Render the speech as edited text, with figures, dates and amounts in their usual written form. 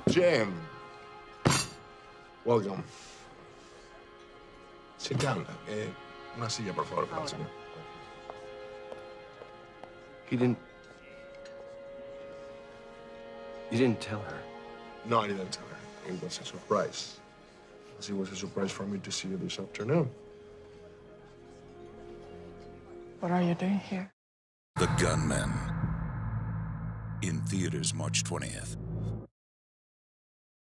Jim. Welcome. Sit down. Una silla, por favor, para el señor. You didn't tell her? No, I didn't tell her. It was a surprise. It was a surprise for me to see you this afternoon. What are you doing here? The Gunman. In theaters March 20th.